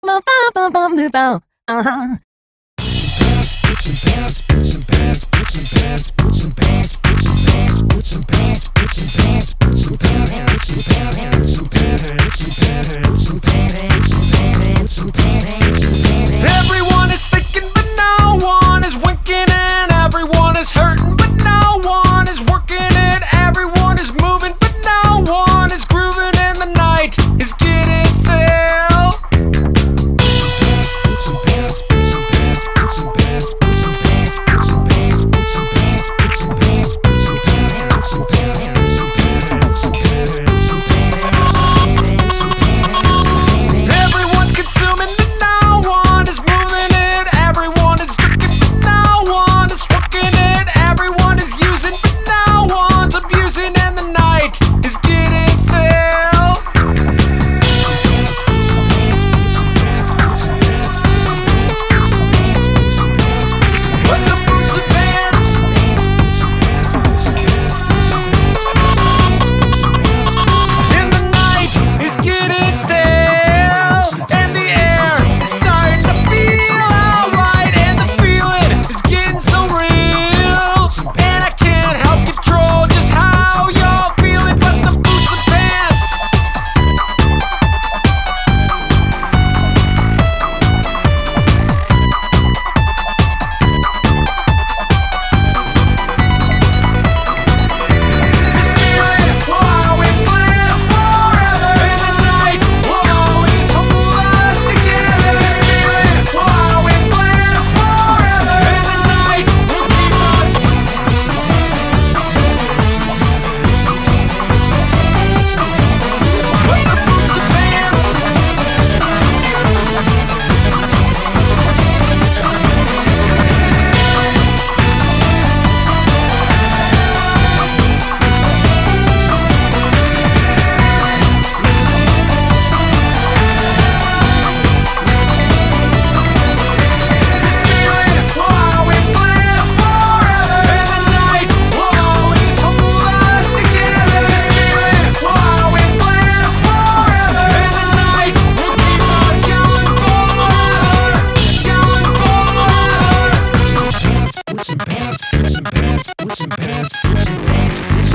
Uh-huh. Everyone is thinking, but no one is winking, and everyone is hurting, but no one is working it. Everyone is moving, but no one is grooving, and the night is getting stale. Everyone's consuming, but no one is moving it. Everyone is drinking, but no one is working it. Everyone is using, but no one's abusing, and the night is getting stale. But the boots and pants, and the night is getting stale, and the air is starting to feel alright, and the feeling is getting so real, and I can't help control just how you're feeling. But the boots and pants, this feeling will always last forever, and the night will always hold us together. This feeling will always last forever, and the night will keep us. But the boots and pants, this feeling will always last forever, and the night will always hold us together. This feeling will always last forever, and the night will keep us going forward, going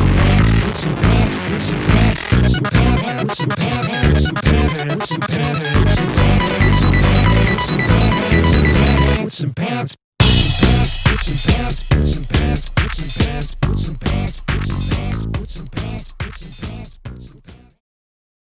forward.